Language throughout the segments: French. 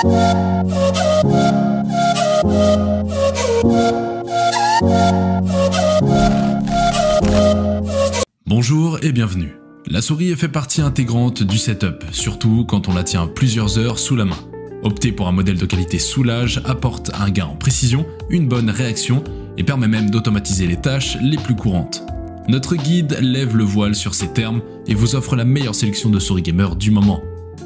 Bonjour et bienvenue. La souris fait partie intégrante du setup, surtout quand on la tient plusieurs heures sous la main. Opter pour un modèle de qualité soulage apporte un gain en précision, une bonne réaction et permet même d'automatiser les tâches les plus courantes. Notre guide lève le voile sur ces termes et vous offre la meilleure sélection de souris gamer du moment.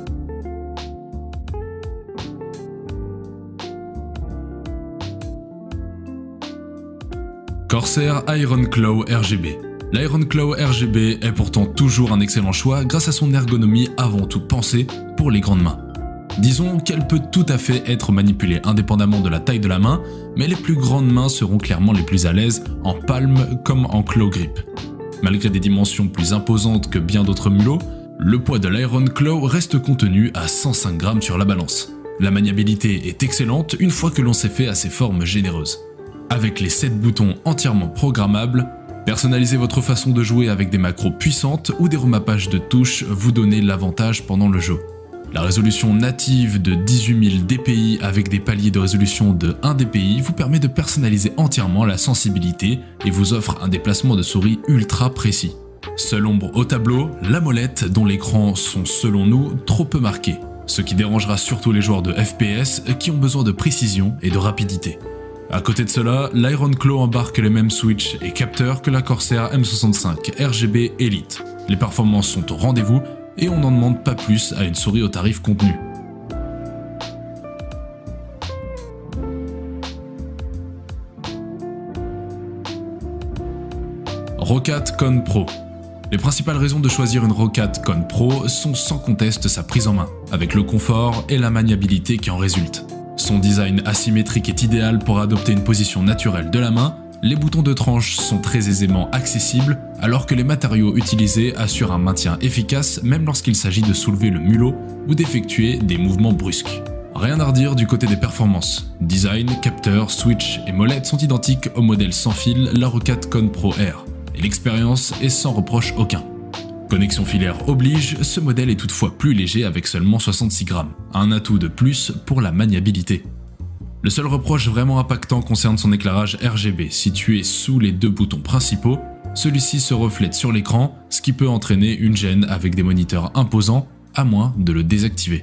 Corsair Iron Claw RGB. L'Iron Claw RGB est pourtant toujours un excellent choix grâce à son ergonomie avant tout pensée pour les grandes mains. Disons qu'elle peut tout à fait être manipulée indépendamment de la taille de la main, mais les plus grandes mains seront clairement les plus à l'aise en palme comme en claw grip. Malgré des dimensions plus imposantes que bien d'autres mulots, le poids de l'Iron Claw reste contenu à 105 grammes sur la balance. La maniabilité est excellente une fois que l'on s'est fait à ses formes généreuses. Avec les 7 boutons entièrement programmables, personnalisez votre façon de jouer avec des macros puissantes ou des remappages de touches vous donnez l'avantage pendant le jeu. La résolution native de 18 000 dpi avec des paliers de résolution de 1 dpi vous permet de personnaliser entièrement la sensibilité et vous offre un déplacement de souris ultra précis. Seule ombre au tableau, la molette dont l'écran sont selon nous trop peu marqués, ce qui dérangera surtout les joueurs de FPS qui ont besoin de précision et de rapidité. À côté de cela, l'Iron Claw embarque les mêmes switches et capteurs que la Corsair M65 RGB Elite. Les performances sont au rendez-vous et on n'en demande pas plus à une souris au tarif contenu. Roccat Con Pro. Les principales raisons de choisir une Roccat Con Pro sont sans conteste sa prise en main, avec le confort et la maniabilité qui en résultent. Son design asymétrique est idéal pour adopter une position naturelle de la main, les boutons de tranche sont très aisément accessibles, alors que les matériaux utilisés assurent un maintien efficace même lorsqu'il s'agit de soulever le mulot ou d'effectuer des mouvements brusques. Rien à redire du côté des performances. Design, capteurs, switch et molette sont identiques au modèle sans fil, la Roccat Con Pro R, et l'expérience est sans reproche aucun. Connexion filaire oblige, ce modèle est toutefois plus léger avec seulement 66 grammes, un atout de plus pour la maniabilité. Le seul reproche vraiment impactant concerne son éclairage RGB, situé sous les 2 boutons principaux. Celui-ci se reflète sur l'écran, ce qui peut entraîner une gêne avec des moniteurs imposants, à moins de le désactiver.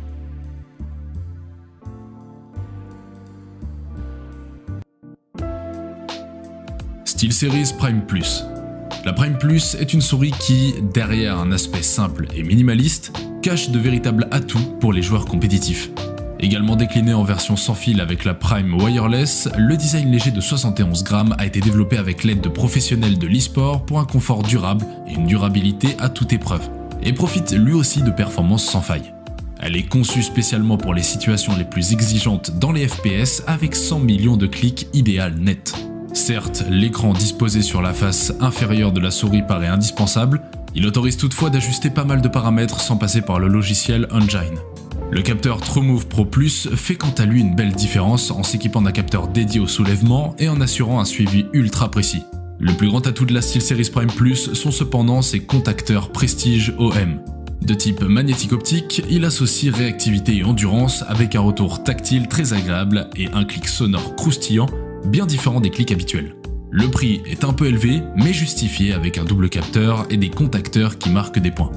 SteelSeries Prime Plus. La Prime Plus est une souris qui, derrière un aspect simple et minimaliste, cache de véritables atouts pour les joueurs compétitifs. Également décliné en version sans fil avec la Prime Wireless, le design léger de 71 grammes a été développé avec l'aide de professionnels de l'e-sport pour un confort durable et une durabilité à toute épreuve, et profite lui aussi de performances sans faille. Elle est conçue spécialement pour les situations les plus exigeantes dans les FPS avec 100 millions de clics idéal net. Certes, l'écran disposé sur la face inférieure de la souris paraît indispensable, il autorise toutefois d'ajuster pas mal de paramètres sans passer par le logiciel Engine. Le capteur TrueMove Pro Plus fait quant à lui une belle différence en s'équipant d'un capteur dédié au soulèvement et en assurant un suivi ultra précis. Le plus grand atout de la SteelSeries Prime Plus sont cependant ses contacteurs Prestige OM. De type magnétique optique, il associe réactivité et endurance avec un retour tactile très agréable et un clic sonore croustillant, bien différent des clics habituels. Le prix est un peu élevé, mais justifié avec un double capteur et des contacteurs qui marquent des points.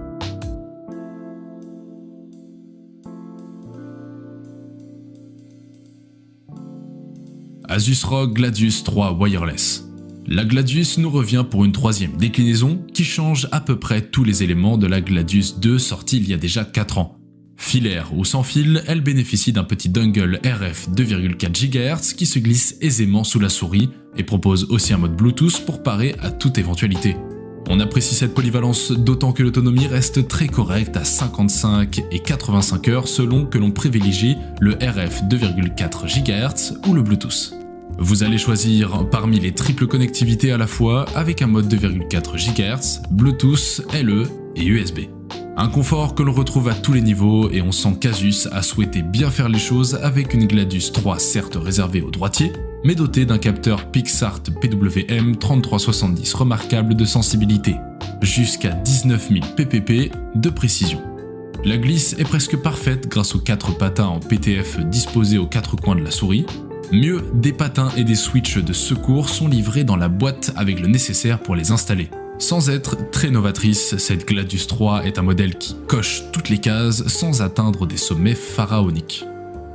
Asus ROG Gladius 3 Wireless. La Gladius nous revient pour une 3e déclinaison qui change à peu près tous les éléments de la Gladius 2 sortie il y a déjà 4 ans. Filaire ou sans fil, elle bénéficie d'un petit dongle RF 2,4 GHz qui se glisse aisément sous la souris et propose aussi un mode Bluetooth pour parer à toute éventualité. On apprécie cette polyvalence d'autant que l'autonomie reste très correcte à 55 et 85 heures selon que l'on privilégie le RF 2,4 GHz ou le Bluetooth. Vous allez choisir parmi les triples connectivités à la fois avec un mode 2,4 GHz, Bluetooth, LE et USB. Un confort que l'on retrouve à tous les niveaux et on sent qu'Asus a souhaité bien faire les choses avec une Gladius 3 certes réservée aux droitiers, mais dotée d'un capteur PixArt PWM 3370 remarquable de sensibilité, jusqu'à 19 000 ppp de précision. La glisse est presque parfaite grâce aux 4 patins en PTF disposés aux 4 coins de la souris. Mieux, des patins et des switches de secours sont livrés dans la boîte avec le nécessaire pour les installer. Sans être très novatrice, cette Gladius 3 est un modèle qui coche toutes les cases sans atteindre des sommets pharaoniques.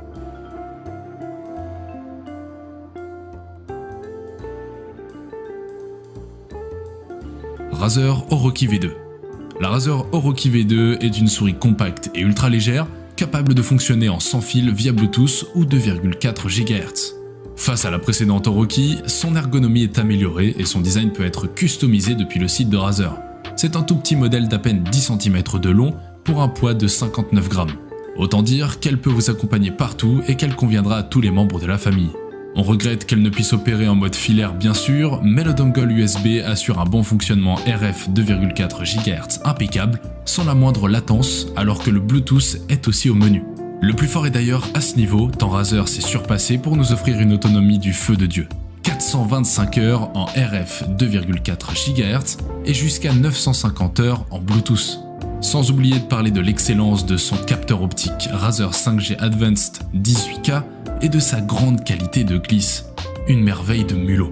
Razer Oroki V2. La Razer Oroki V2 est une souris compacte et ultra légère, capable de fonctionner en sans fil via Bluetooth ou 2,4 GHz. Face à la précédente Oroki, son ergonomie est améliorée et son design peut être customisé depuis le site de Razer. C'est un tout petit modèle d'à peine 10 cm de long pour un poids de 59 grammes. Autant dire qu'elle peut vous accompagner partout et qu'elle conviendra à tous les membres de la famille. On regrette qu'elle ne puisse opérer en mode filaire bien sûr, mais le dongle USB assure un bon fonctionnement RF 2,4 GHz impeccable, sans la moindre latence, alors que le Bluetooth est aussi au menu. Le plus fort est d'ailleurs à ce niveau, tant Razer s'est surpassé pour nous offrir une autonomie du feu de Dieu. 425 heures en RF 2,4 GHz et jusqu'à 950 heures en Bluetooth. Sans oublier de parler de l'excellence de son capteur optique Razer 5G Advanced 18K et de sa grande qualité de glisse. Une merveille de mulot.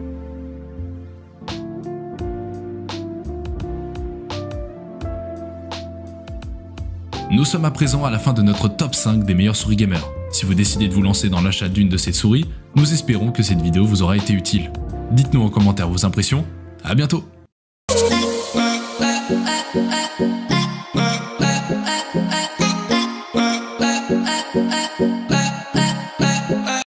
Nous sommes à présent à la fin de notre top 5 des meilleures souris gamers. Si vous décidez de vous lancer dans l'achat d'une de ces souris, nous espérons que cette vidéo vous aura été utile. Dites-nous en commentaire vos impressions, à bientôt!